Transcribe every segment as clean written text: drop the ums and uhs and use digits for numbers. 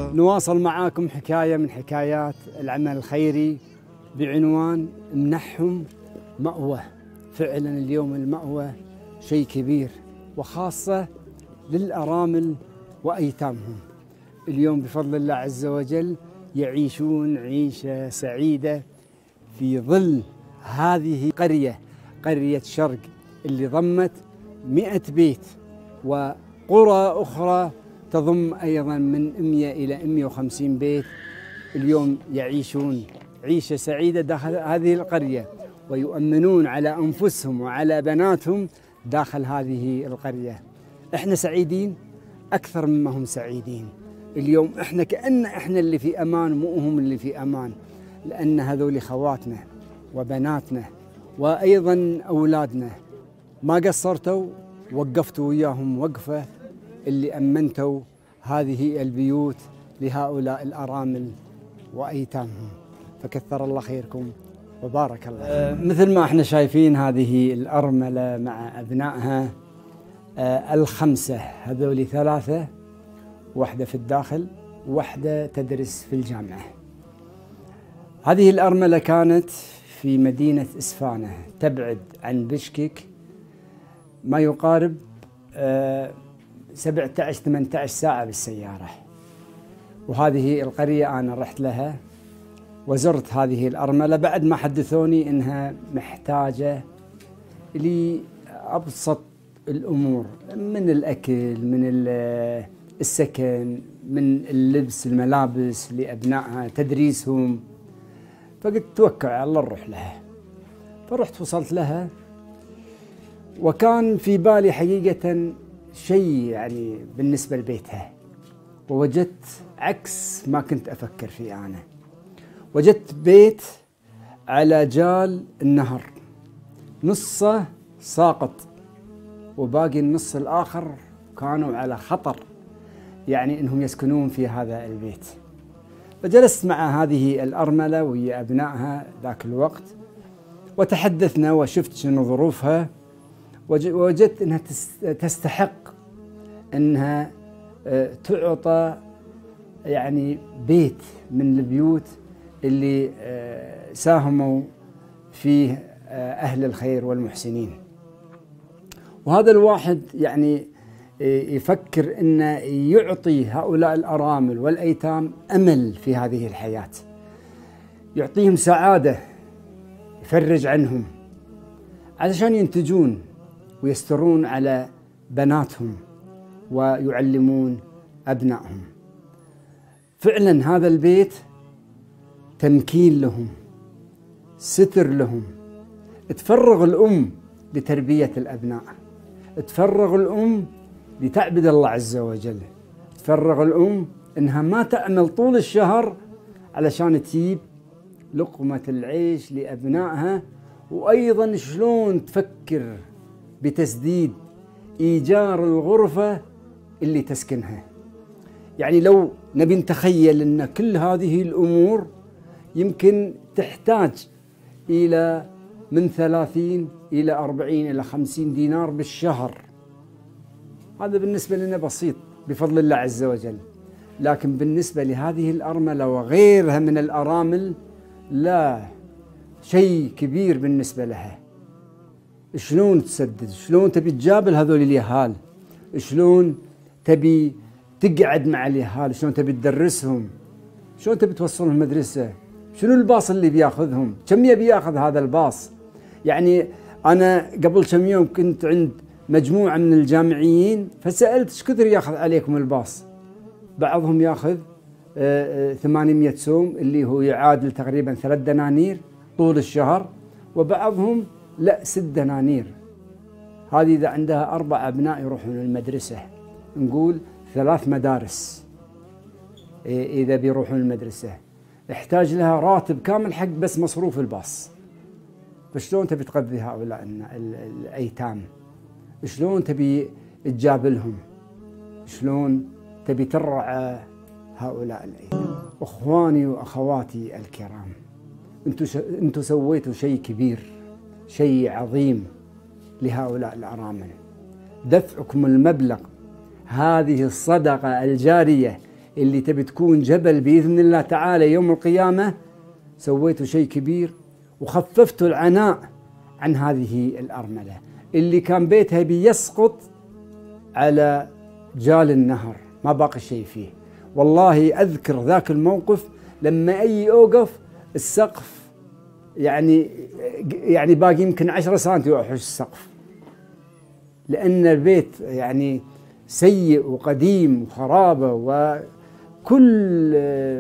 نواصل معاكم حكاية من حكايات العمل الخيري بعنوان منحهم مأوى. فعلا اليوم المأوى شيء كبير، وخاصة للأرامل وأيتامهم. اليوم بفضل الله عز وجل يعيشون عيشة سعيدة في ظل هذه قرية شرق اللي ضمت 100 بيت، وقرى أخرى تضم أيضا من 100 إلى 150 بيت. اليوم يعيشون عيشة سعيدة داخل هذه القرية، ويؤمنون على أنفسهم وعلى بناتهم داخل هذه القرية. احنا سعيدين أكثر مما هم سعيدين. اليوم احنا كأن احنا اللي في أمان، مو هم اللي في أمان، لأن هذول خواتنا وبناتنا وأيضا أولادنا ما قصرتوا، وقفتوا وياهم وقفة اللي أمنتوا هذه البيوت لهؤلاء الأرامل وأيتامهم. فكثر الله خيركم وبارك الله. مثل ما احنا شايفين هذه الأرملة مع أبنائها الخمسة، هذول 3، واحدة في الداخل وواحدة تدرس في الجامعة. هذه الأرملة كانت في مدينة إسفانة، تبعد عن بشكك ما يقارب 17-18 ساعة بالسيارة. وهذه القرية أنا رحت لها وزرت هذه الأرملة بعد ما حدثوني إنها محتاجة لأبسط الأمور، من الأكل، من السكن، من اللبس، الملابس لأبنائها، تدريسهم. فقلت توكل على الله نروح لها. فرحت وصلت لها، وكان في بالي حقيقة شيء يعني بالنسبة لبيتها، ووجدت عكس ما كنت أفكر فيه. أنا وجدت بيت على جال النهر، نصه ساقط وباقي النص الآخر كانوا على خطر، يعني إنهم يسكنون في هذا البيت. فجلست مع هذه الأرملة ويا أبنائها ذاك الوقت، وتحدثنا وشفت شنو ظروفها، ووجدت أنها تستحق أنها تعطى يعني بيت من البيوت اللي ساهموا فيه أهل الخير والمحسنين. وهذا الواحد يعني يفكر أن يعطي هؤلاء الأرامل والأيتام أمل في هذه الحياة، يعطيهم سعادة، يفرج عنهم علشان ينتجون ويسترون على بناتهم ويعلمون أبنائهم. فعلا هذا البيت تمكين لهم، ستر لهم. تفرغ الأم لتربية الأبناء، تفرغ الأم لتعبد الله عز وجل، تفرغ الأم إنها ما تعمل طول الشهر علشان تجيب لقمة العيش لأبنائها، وأيضا شلون تفكر بتسديد إيجار الغرفة اللي تسكنها. يعني لو نبي نتخيل أن كل هذه الأمور يمكن تحتاج إلى من 30 إلى 40 إلى 50 دينار بالشهر. هذا بالنسبة لنا بسيط بفضل الله عز وجل، لكن بالنسبة لهذه الأرملة وغيرها من الأرامل لا، شيء كبير بالنسبة لها. شلون تسدد؟ شلون تبي تجابل هذول اليهال؟ شلون تبي تقعد مع اليهال؟ شلون تبي تدرسهم؟ شلون تبي توصلهم المدرسة؟ شنو الباص اللي بياخذهم؟ كم يبي ياخذ هذا الباص؟ يعني أنا قبل كم يوم كنت عند مجموعة من الجامعيين، فسألت ايش كثر ياخذ عليكم الباص؟ بعضهم ياخذ 800 سوم اللي هو يعادل تقريبا 3 دنانير طول الشهر، وبعضهم لا 6 دنانير. هذه إذا عندها 4 أبناء يروحون المدرسة، نقول 3 مدارس إذا بيروحون المدرسة، يحتاج لها راتب كامل حق بس مصروف الباص. فشلون تبي تغذي هؤلاء الأيتام؟ شلون تبي تجابلهم؟ شلون تبي ترعى هؤلاء الأيتام؟ أخواني وأخواتي الكرام، أنتوا سويتوا شيء كبير، شيء عظيم لهؤلاء الأرامل. دفعكم المبلغ، هذه الصدقة الجارية اللي تبي تكون جبل بإذن الله تعالى يوم القيامة، سويتوا شيء كبير وخففتوا العناء عن هذه الأرملة اللي كان بيتها بيسقط على جال النهر، ما باقي شيء فيه. والله أذكر ذاك الموقف لما أي أوقف السقف يعني باقي يمكن 10 سنتي وأحوش السقف، لأن البيت يعني سيء وقديم وخرابة، وكل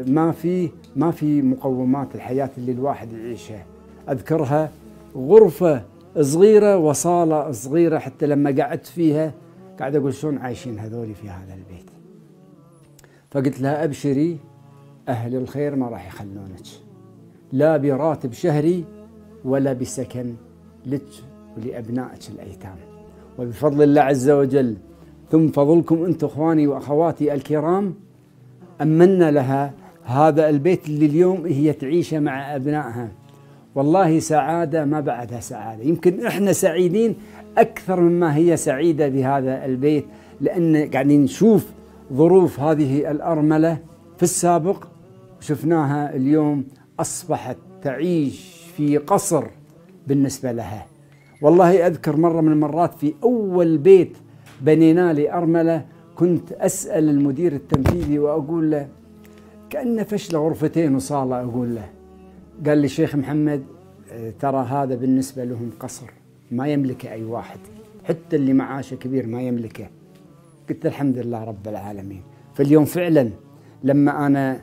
ما في مقومات الحياة اللي الواحد يعيشها. أذكرها غرفة صغيرة وصالة صغيرة، حتى لما قعدت فيها قاعد أقول شلون عايشين هذولي في هذا البيت. فقلت لها أبشري، أهل الخير ما راح يخلونك، لا براتب شهري ولا بسكن لك ولأبنائك الأيتام، وبفضل الله عز وجل ثم فضلكم أنتم إخواني وأخواتي الكرام أمنا لها هذا البيت اللي اليوم هي تعيشه مع أبنائها. والله سعادة ما بعدها سعادة، يمكن إحنا سعيدين أكثر مما هي سعيدة بهذا البيت، لأن قاعدين نشوف ظروف هذه الأرملة في السابق شفناها اليوم أصبحت تعيش في قصر بالنسبة لها. والله أذكر مرة من المرات في أول بيت بنينا لأرملة كنت أسأل المدير التنفيذي وأقول له كأنه فشلة غرفتين وصالة، أقول له، قال لي شيخ محمد ترى هذا بالنسبة لهم قصر ما يملكه أي واحد، حتى اللي معاشه كبير ما يملكه. قلت الحمد لله رب العالمين. فاليوم فعلا لما أنا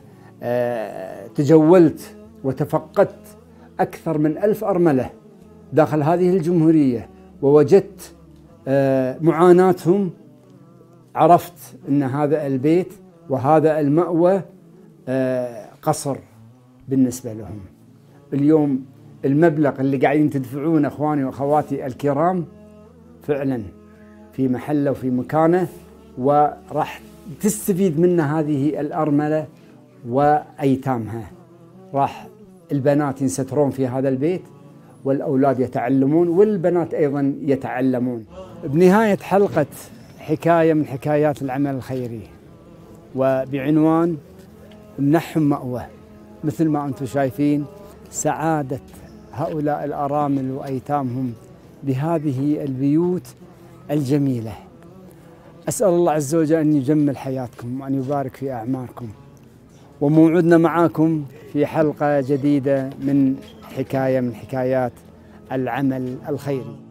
تجولت وتفقدت أكثر من 1000 أرملة داخل هذه الجمهورية ووجدت معاناتهم، عرفت أن هذا البيت وهذا المأوى قصر بالنسبة لهم. اليوم المبلغ اللي قاعدين تدفعونه أخواني وأخواتي الكرام فعلا في محله وفي مكانه، وراح تستفيد منه هذه الأرملة وأيتامها. راح البنات ينسترون في هذا البيت والأولاد يتعلمون والبنات أيضا يتعلمون. بنهاية حلقة حكاية من حكايات العمل الخيري وبعنوان امنحهم مأوى، مثل ما أنتم شايفين سعادة هؤلاء الأرامل وأيتامهم بهذه البيوت الجميلة. أسأل الله عز وجل أن يجمل حياتكم وأن يبارك في أعماركم، وموعدنا معاكم في حلقة جديدة من حكاية من حكايات العمل الخيري.